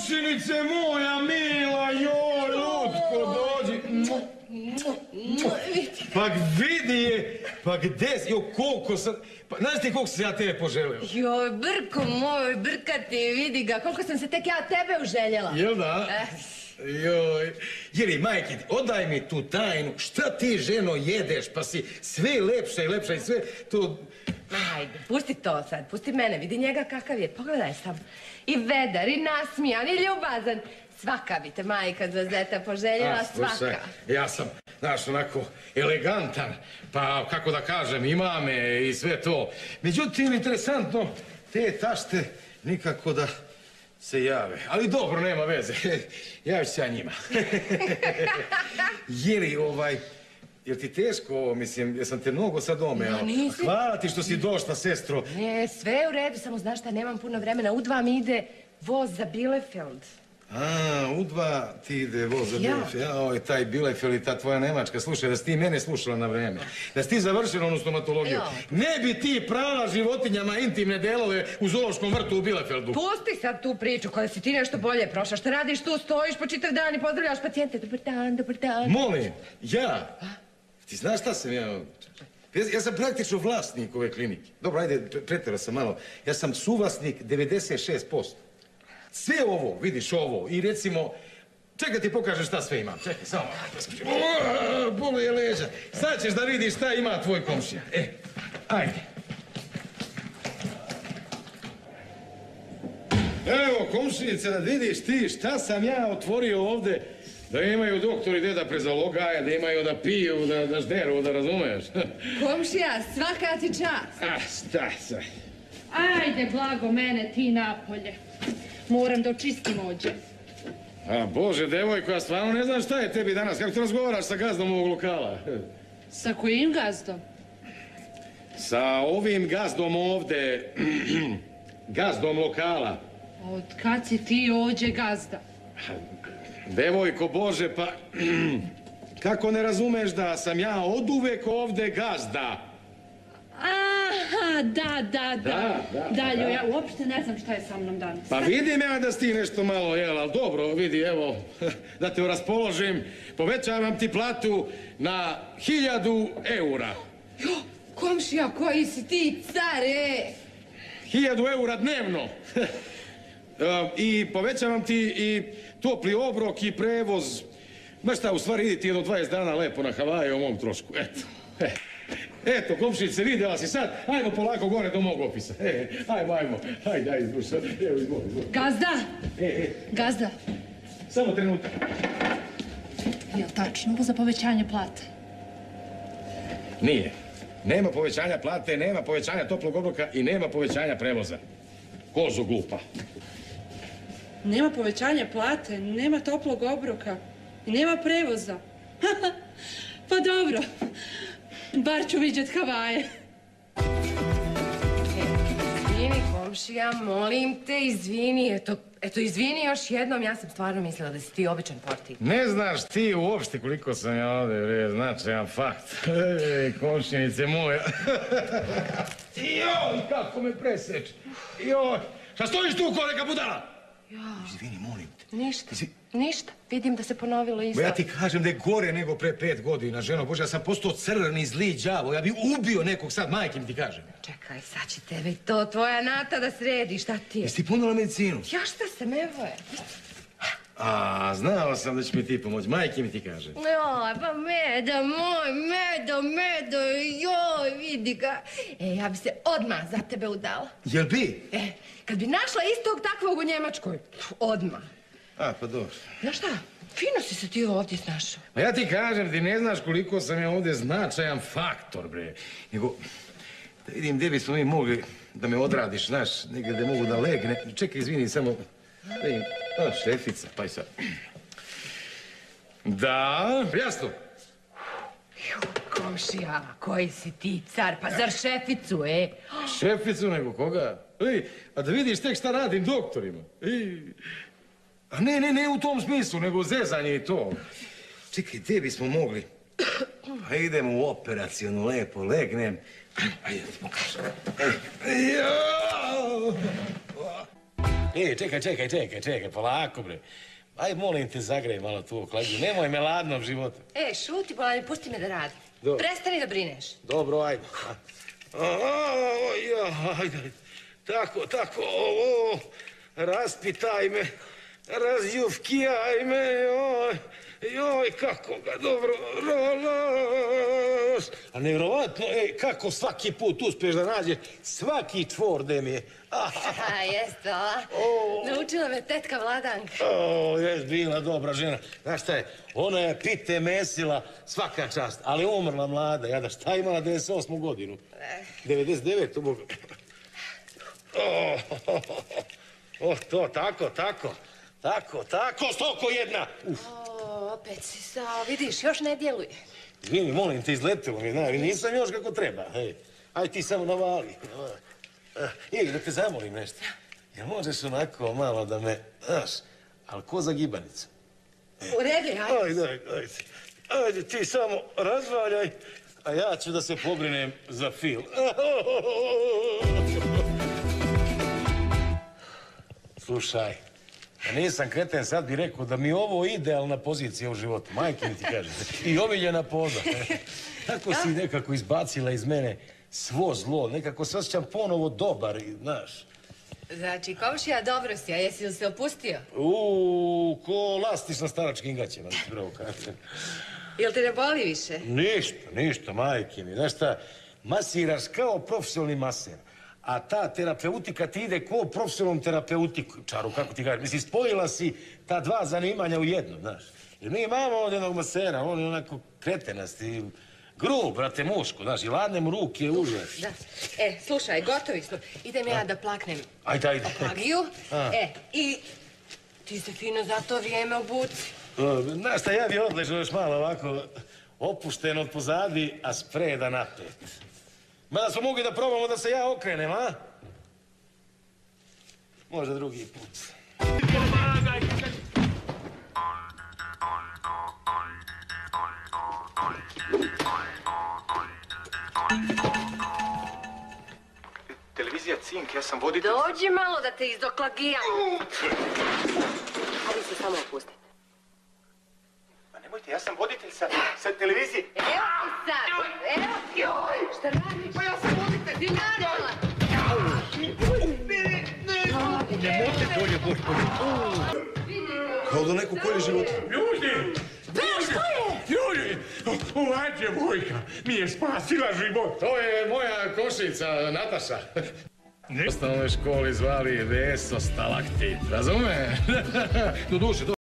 komšinice moja mila, joj, Lutko, dođi. Pa vidi je, pa gde si, joj, koliko sam, pa znaš ti koliko sam ja tebe poželeo? Joj, Brko moj, brkati, vidi ga, koliko sam se tek ja tebe uželjela. Jel da? Joj, Jeli, majke, odaj mi tu tajnu, šta ti, ženo, jedeš, pa si sve lepša i lepša i sve to... Ajde, pusti to sad, pusti mene, vidi njega kakav je, pogledaj sam. I vedar, i nasmijan, i ljubazan. Svaka bi te majka za zeta poželjela, svaka. Ja sam, znaš, onako elegantan, pa kako da kažem, ima me i sve to. Međutim, interesantno, te tašte nikako da se jave. Ali dobro, nema veze, javiš se ja njima. Jeli, jel ti teško ovo, mislim, jesam te mnogo sad omeo? Nisi. Hvala ti što si došla, sestro. Ne, sve je u redu, samo znaš šta, nemam puno vremena. U 2 mi ide voz za Bielefeld. U 2 ti ide voz za Bielefeld. Jao, taj Bielefeld i ta tvoja Nemačka. Slušaj, da si ti mene slušala na vreme. Da si ti završila onu stomatologiju. Ne bi ti prala životinjama intimne delove u zoološkom vrtu u Bielefeldu. Pusti sad tu priču koja si ti nešto bolje prošla. Šta radiš tu, stojiš po čitav dan i pozdravljaš pacijente. Dobar dan, dobar dan. Molim, ja? Ti znaš šta sam ja? Ja sam praktično vlasnik ove klinike. Dobro, ajde, pretjerao sam malo. Ja sam suvlasnik 96%. Sve ovo, vidiš ovo, i recimo... Čekaj ti pokažem šta sve imam. Čekaj, samo malo. Bolo je leđa. Sad ćeš da vidiš šta ima tvoj komšija. Ajde. Evo, komšinice, da vidiš ti šta sam ja otvorio ovde. Da imaju doktori gde da prezalogaje, da imaju da piju, da žderu, da razumeš. Komšija, svaka ti čast. Šta sad? Ajde, blago mene, ti napolje. Moram da očistim ođe. Bože, devojko, ja stvarno ne znam šta je tebi danas. Kako ti razgovaraš sa gazdom ovog lokala? Sa kojim gazdom? Sa ovim gazdom ovde. Gazdom lokala. Od kad si ti ođe gazda? Devojko, Bože, pa... Kako ne razumeš da sam ja oduvek ovde gazda? Aha, da, ja uopšte ne znam šta je sa mnom danas. Pa vidim ja da si ti nešto malo, jel, ali dobro, vidi, evo, da te raspoložim, povećavam ti platu na 1000 eura. Jo, komšija, koji si ti, care? 1000 eura dnevno. I povećavam ti i topli obrok i prevoz. Znaš šta, u stvari idi ti jedno 20 dana lepo na Havaje u mom trošku, eto. Eto, komšinice, vidjela si sad, ajmo polako gore do mog opisa. Ajmo, ajde, društvo, evo izvoli. Gazda! Gazda! Samo trenutak. Jel tačno ovo za povećanje plate? Nije. Nema povećanja plate, nema povećanja toplog obroka i nema povećanja prevoza. Kozu glupa. Nema povećanja plate, nema toplog obroka i nema prevoza. Pa dobro. Bar ću vidjet Havaje. Izvini, komšija, molim te, izvini. Eto, izvini još jednom, ja sam stvarno mislila da si ti običan portir. Ne znaš ti uopšte koliko sam ja ovde, značajan fakt. Komšinice moja. Joj, kako me preseče. Joj, šta stojiš tu ko neka budala? Izvini, molim te. Ništa. Vidim da se ponovilo isto. Ja ti kažem da je gore nego pre 5 godina, ženo Bože, ja sam postao crni, zli đavo, ja bi ubio nekog sad, majke mi ti kažem. Čekaj, sad će tebe i to tvoja Nata da sredi, šta ti je? Jesi ti punila medicinu? Ja šta sam, evo je. Znao sam da će mi ti pomoći, majke mi ti kažem. Joj, pa Medo moj, Medo, joj, vidi ga. Ja bi se odmah za tebe udala. Jel bi? Kad bi našla istog takvog u Njemačkoj, odmah. Pa dobro. Znaš šta, fino si se ti ovdje snašao. Pa ja ti kažem, ti ne znaš koliko sam ja ovdje značajan faktor, bre. Nego, da vidim gdje bismo mi mogli da me odradiš, znaš, negdje gdje mogu da legne. Čekaj, izvini, samo... šefica, pa i sad. Da, jasno. Komšija, koji si ti car, pa zar šeficu, Šeficu nego koga? A da vidiš tek šta radim doktorima. A ne u tom smislu, nego zezanje i to. Čekaj, gdje bismo mogli? Pa idemo u operacionu, lepo, legnem. Ajde, da ti pokažem. Čekaj, polako, bre. Aj, molim te, zagrej malo tu okladnju. Nemoj me ladnom životu. Šuti, bolan, pusti me da radim. Dobro. Prestani da brineš. Dobro, ajde. Ajde. Tako, ovo. Raspitaj me. Razjufkijaj me, joj, kako ga dobro rolaš. A nevjerovatno, kako svaki put uspješ da nađeš svaki čvor gde mi je. Jeste, a? Naučila me tetka Vladanka. Jes bila dobra žena. Znaš šta je, ona je pite mesila svaka čast, ali umrla mlada. Jada, šta imala 98. godinu? 99. Boga. To, tako, stoko jedna. Opet si sao, vidiš, još ne djeluje. Izvini, molim te, izletilo mi, znaš, nisam još kako treba. Aj ti samo navali. Da te zamolim nešto. Jel možeš onako malo da me, znaš, ali ko za gibanicu? U redu, ajde. Ajde, ti samo razvaljaj, a ja ću da se pobrinem za fil. Slušaj, nisam kreten, sad bi rekao da mi je ovo idealna pozicija u životu. Majke mi ti kaže. I omiljena poza. Tako si nekako izbacila iz mene svo zlo. Nekako se osjećam ponovo dobar, znaš. Znači, komšija, dobro si, a jesi li se opustio? Ko lastiš na staračkim gaćima, da ti pravo kažem. Jel te ne boli više? Ništa, majke mi. Znaš šta, masiraš kao profesionalni maser. A ta terapeutika ti ide ko profesionalnom terapeutičaru, kako ti kažeš. Mislim, spojila si ta dva zanimanja u jedno, znaš. Jer mi imamo ovdje jednog masera, on je onako kretenasti, grub, brate, muško, znaš, i ladne mu ruke, užas. Da. Slušaj, gotovi smo. Idem ja da plaknem. Ajde. Opagiju. I ti se fino za to vrijeme obuci. Znaš šta, ja bi odležao još malo ovako opušten od pozadi, a spreda napet. Mada smo mogli da probamo da se ja okrenem, a? Možda drugi put. Televizija Cink, ja sam voditelj... Dođi malo da te izdoklagijam. Hajde se samo opustite. Pa nemojte, ja sam voditelj sa televizije. Evo ti sad, evo. Šta radiš? Pa ja sam voditelj. Ti naravno. Nemojte dolje, gospodin. Kao da neko kolje život. Ljudi! Ljudi! Ova djevojka mi je spasila život. To je moja košica, Nataša. U osnovnoj školi zvali Veso Stalaktit, razume? Do duše,